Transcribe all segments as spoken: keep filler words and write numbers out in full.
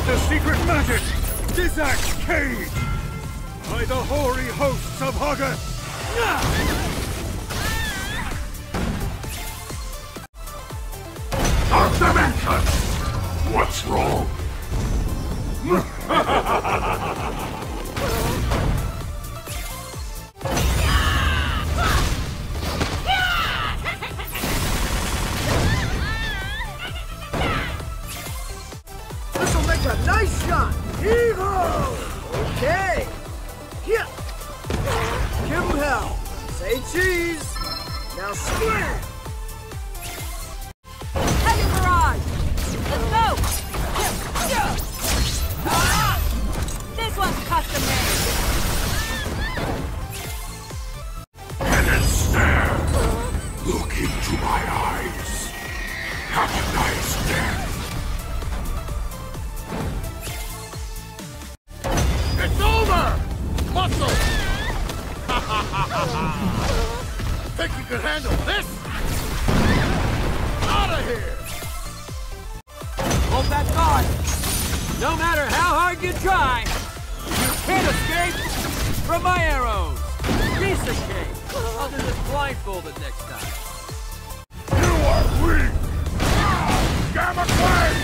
the secret magic, Dizak's Cage, by the hoary hosts of Hoggoth. Arthur, what's wrong? This'll make a nice shot! Hee-ho! Okay! Yeah! Give him hell! Say cheese! Now square! Heavy barrage! Let's go! Ah! This one's custom made! And stare! Look into my eyes! Have a nice death! It's over! Muscle! Think you can handle this? Out of here! Hold that thought! No matter how hard you try, you can't escape from my arrows! Piece of cake! I'll do this blindfolded next time. You are weak! Gamma Flame!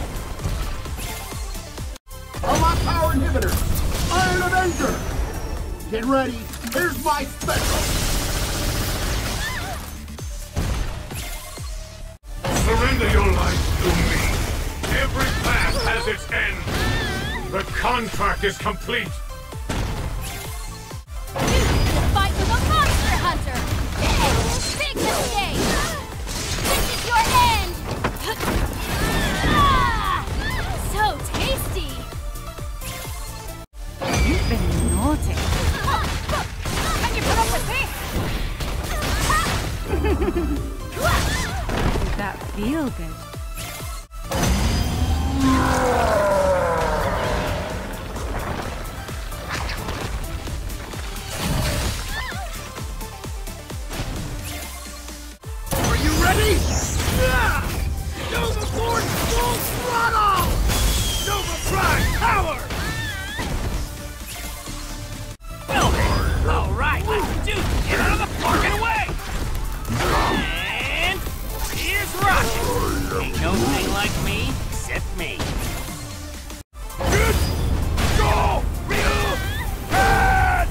All my power inhibitors! Iron Avenger! Get ready, here's my special! Surrender your life to me! Every path has its end! The contract is complete! Fight with a monster hunter! Big mistake! This is your end! Ah! So tasty! You've been naughty. Can you put up with me? Did that feel good? Are you ready? Yeah! Nova Force full throttle! Nova Prime power! Well then, all right, let's do get out of the park and away! And here's Rocket! Ain't no thing like me, except me. Good! Go! Ryu! Head!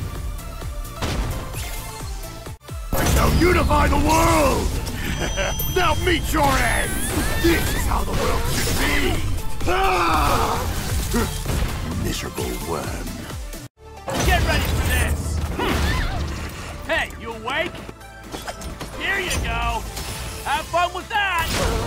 I shall unify the world! Now meet your end! This is how the world should be! Ah! Miserable worm. Get ready for this! Hey, you awake? Here you go! Have fun with that!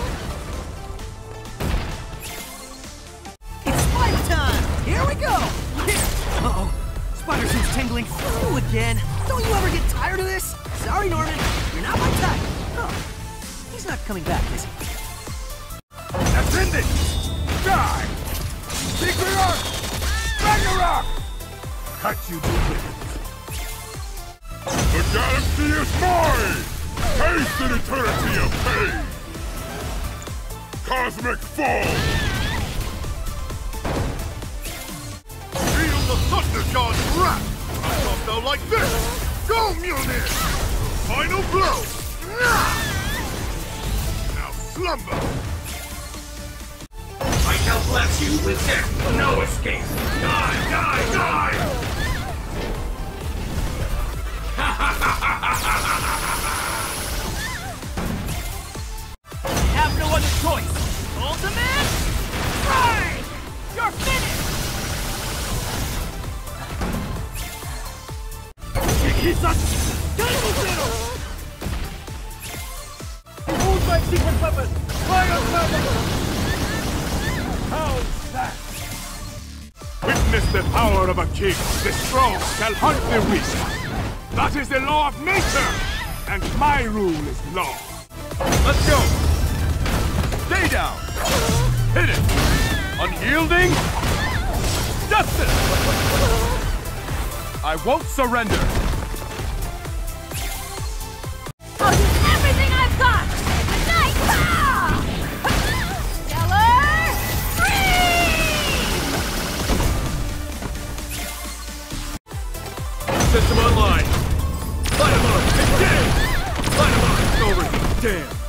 It's spider time! Here we go! Uh-oh. Spider suit's tingling. Ooh, again. Don't you ever get tired of this? Sorry, Norman. You're not my type. Oh, he's not coming back, is he? Ascendant! Die! Secret Arc! Ragnarok! Cut you to ribbons. The galaxy is mine! Taste an eternity of pain! Cosmic Fall! Feel the Thunder God's wrath! I thought they'll like this! Go, Mjolnir! Final blow! Now slumber! I shall bless you with death! No escape! Die! Die! Die! Have no other choice. Ultimate Strike! You're finished! Behold my secret weapon! Fire weapon! How's that? Witness the power of a king! The strong shall hunt the weak! That is the law of nature! And my rule is law! Let's go! Stay down! Hit it! Unyielding! Justice! I won't surrender! I'll use everything I've got! Good night! Ah! Stellar Freeze! system online. Dynamite, engage! Dynamite, overheat, damn!